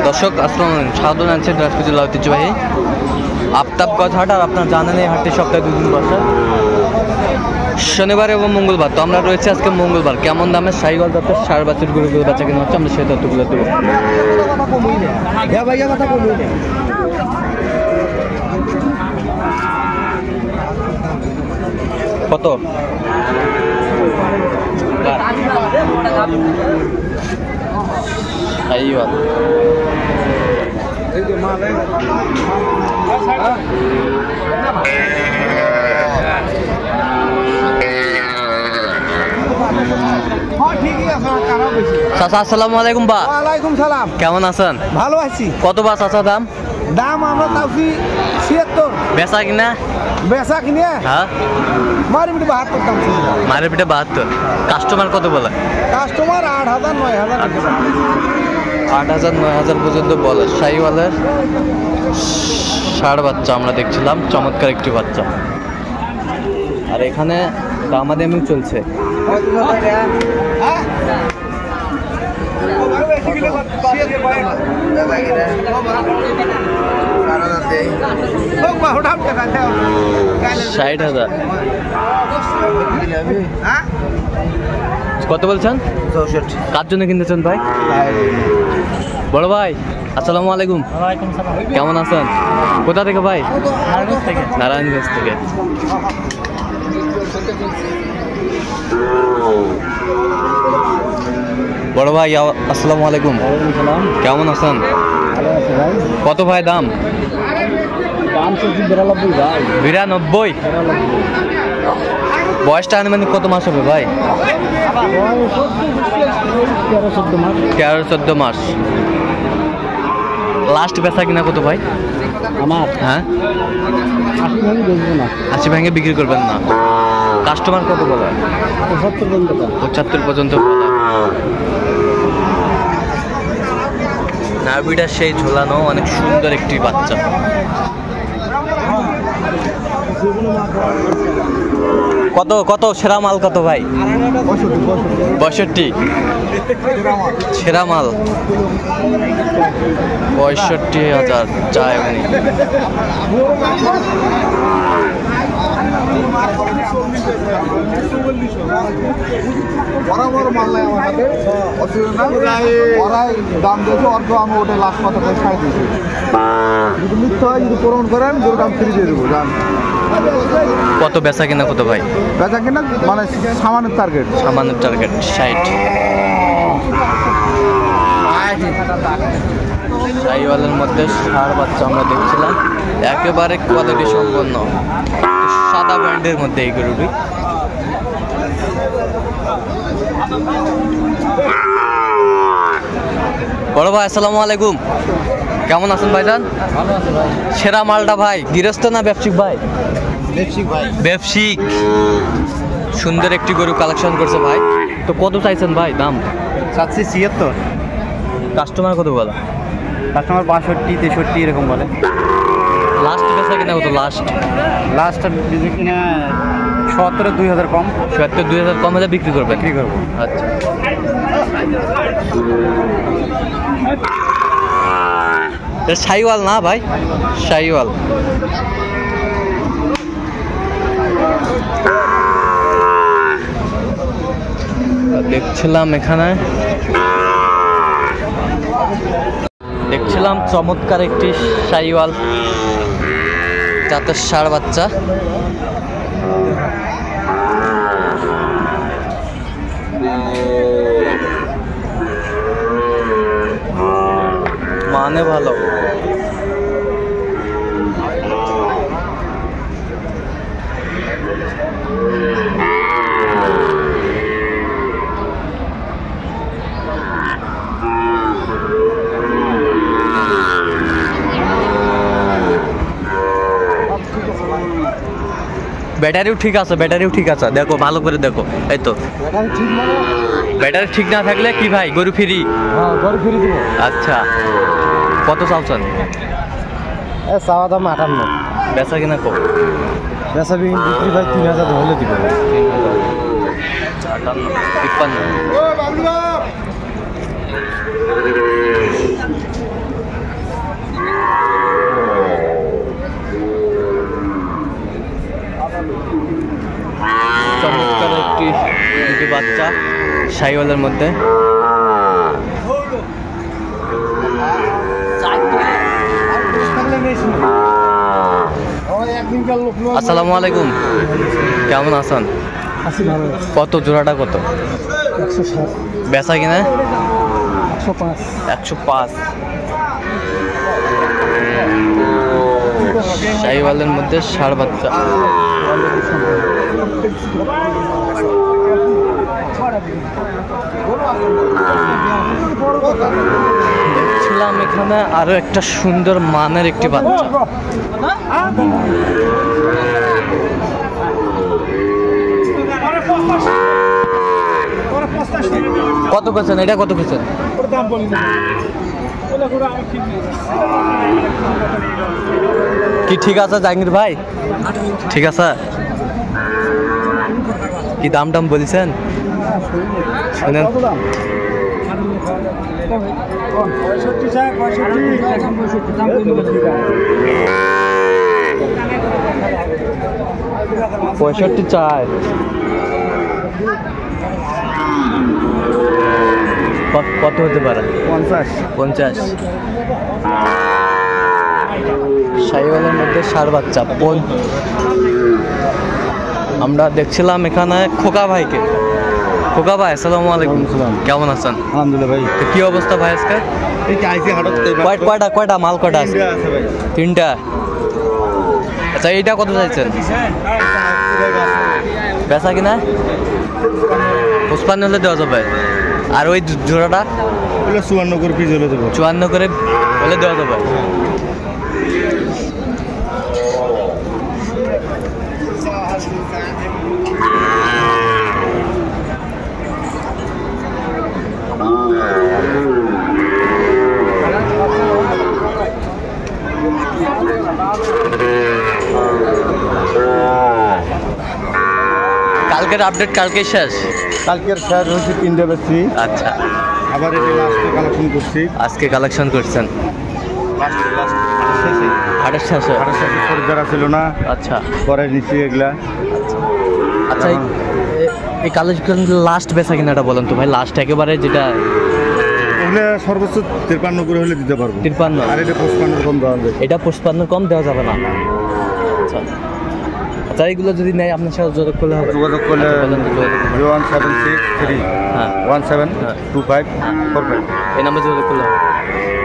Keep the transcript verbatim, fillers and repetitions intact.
দর্শক আসসালামু আলাইকুম, স্বাগত জানাচ্ছি দিনাজপুর জেলা ঐতিহ্যবাহী আফতাবগঞ্জ হাট। আর আপনারা জানেন এই হাটটি সপ্তাহে দুদিন বসে, শনিবার এবং মঙ্গলবার। তো আমরা রয়েছে আজকে মঙ্গলবার। কেমন দামে সাইকেল যাতে সার বাছুর গরুগুলো বাচ্চা কিনা হচ্ছে আমরা সেই তথ্যগুলো দেবো। কত সাইকেল চাচা আসসালামু আলাইকুম। বা ওয়ালাইকুম সালাম। কেমন আছেন? ভালো আছি। কত বা চাচা দাম? দাম আমরা তাওছি ছিয়াত্তর। বেচা কিনা? বেচা কিনে হ্যাঁ মারি মিটি বাহাত্তর দাম ছিল। মারের পিঠে বাহাত্তর। কাস্টমার কত বলে? কাস্টমার আট হাজার নয় হাজার আট হাজার নয় হাজার পর্যন্ত বলে। শাহিওয়ালের ষাড় বাচ্চা আমরা দেখছিলাম, চমৎকার একটি বাচ্চা। আর এখানে দামাদামি চলছে। ষাট হাজার। কত বলছেন? চৌষট্টি। কার জন্য কিনতেছেন ভাই? বড় ভাই আসসালামু আলাইকুম। কেমন আছেন? কোথা থেকে ভাই? নারায়ণগঞ্জ থেকে। বড় ভাই আসসালামু আলাইকুম। কেমন আছেন? কত ভাই দাম? বিরানব্বই। বয়সটা আনুমানিক কত মাস হবে ভাই? তেরো চোদ্দ মাস। লাস্ট বেচা কিনা কত ভাই? আমার হ্যাঁ আশি ভাঙে বেচবো না। আশি ভেঙে বিক্রি করবেন না। কাস্টমার কত বলে? পঁচাত্তর পর্যন্ত। পঁচাত্তর পর্যন্ত বলে। নাভিটা সেই ঝোলানো, অনেক সুন্দর একটি বাচ্চা। কত কত সেরা মাল কত ভাই? পঁয়ষট্টি। সেরা মাল পঁয়ষট্টি হাজার চায় উনি। বরাবর মাল নাই আমার হাতে, অসুবিধা নাই। ওরাই দাম দিয়েছে, অর্ধ আমি ওটা লাস্ট কথা করে ছাড় দিয়েছি। যদি মিথ্যা হয়, যদি প্রমাণ করেন গরু দাম ফিরে দিয়ে দেবো। দাম কত বেচা কিনা কত ভাই? বেচা কিনা মানে সামানের টার্গেট। সামান্য টার্গেট ষাট। শাহিওয়ালের মধ্যে ষাড় বাচ্চা আমরা দেখছিলাম, একেবারে কোয়ালিটি সম্পন্ন, সাদা ব্যান্ডের মধ্যে এই গরুটি। বড় ভাই আসসালামু আলাইকুম। কেমন আছেন ভাইজান? ভালো আছে ভাই। সেরা মালটা ভাই গৃহস্থ না ব্যবসায়িক ভাই? ব্যবসায়িক ভাই। ব্যবসায়িক। সুন্দর একটি গরু কালেকশন করছে ভাই। তো কত চাইছেন ভাই দাম? চাচ্ছি ছিয়াত্তর। কাস্টমার কত বলে? কাস্টমার বাষট্টি তেষট্টি এরকম বলে। লাস্ট বেচা কিনা কত? লাস্ট লাস্ট কিনা সত্তরের দুই হাজার কম। সত্তর দুই হাজার কম হলে বিক্রি করবেন? বিক্রি করবো। আচ্ছা। শাহিওয়াল না ভাই? শাহিওয়াল। দেখছিলাম এখানে দেখছিলাম চমৎকার একটি শাহিওয়াল জাতের ষাড় বাচ্চা। মানে ভালো। ব্যাটারিও ঠিক আছে, ব্যাটারিও ঠিক আছে, দেখো ভালো করে দেখো। এই তো ব্যাটারি ঠিক না থাকলে কি ভাই গরু ফ্রি? হ্যাঁ গরু ফ্রি দিব। আচ্ছা কত চাওছেন? এ চাওয়া দাম আটান্ন। বেচা কিনা কো? বেচা বিক্রি ভাই তিন হাজার হলে দিব। আটান্ন তিপ্পান্ন। শাহিওয়ালের মধ্যে। আসসালামু আলাইকুম, কেমন আছেন? কত জোড়াটা কত? একশো ষাট। বেচা কিনা? একশো পাঁচ। একশো পাঁচ। শাহিওয়ালের মধ্যে ষাঁড় বাচ্চা। দেখছিলাম এখানে আরো একটা সুন্দর মানের একটি বাচ্চা। কত করছেন এটা? কত করছেন? কি ঠিক আছে জাহাঙ্গীর ভাই? ঠিক আছে, কি দাম টাম বলছেন? শুনেন, পঁয়ষট্টি চার। কত হতে পারে? পঞ্চাশ। পঞ্চাশ। শাহিওয়ালের মধ্যে ষাঁড় বাচ্চা। আমরা দেখছিলাম এখানে খোকা ভাইকে। খোকা ভাই আসসালামু আলাইকুম, কেমন আছেন? আলহামদুলিল্লাহ ভাই। তো কি অবস্থা ভাই আজকে? কয়- কয়টা কয়টা মাল কয়টা আছে? তিনটা। আচ্ছা এইটা কত চাইছেন? বেচা কিনা? পুষ্পান্ন হলে দেওয়া যাবে। আর ওই জোড়াটা? চুয়ান্ন করে পিস হলে দেবো। চুয়ান্ন করে হলে দেওয়া যাবে। কালকের আপডেট কালকে শেষ? কালকের স্যার হচ্ছে তিনটে বেশি। আচ্ছা, আবার এটা লাস্টে কালেকশন করছি। আজকে কালেকশন করছেন হাটের শেষে? হাটের শেষে খরিদ্দার ছিল না। আচ্ছা, পরে নিচ্ছি এগুলা। আচ্ছা এই- এই কালেকশন লাস্ট বেচা কিনাটা বলেন তো ভাই, লাস্ট একেবারে যেটা ওগুলো সর্বোচ্চ তিরপান্ন করে হলে দিতে পারবো। তিরপান্ন? আর এটা পঁচপান্ন কম দেওয়া যাবে। এটা পুষ্পান্ন কম দেওয়া যাবে না? আচ্ছা আচ্ছা, এইগুলো যদি নেয় আপনার সাথে যোগাযোগ করলে হবে? যোগাযোগ করলে আচ্ছা, বলেন তো যোগাযোগ করবেন। Zero one seven six three হ্যাঁ, ওয়ান সেভেন হ্যাঁ। টু ফাইভ ফোর ফাইভ এই নাম্বার যোগাযোগ করলে হবে।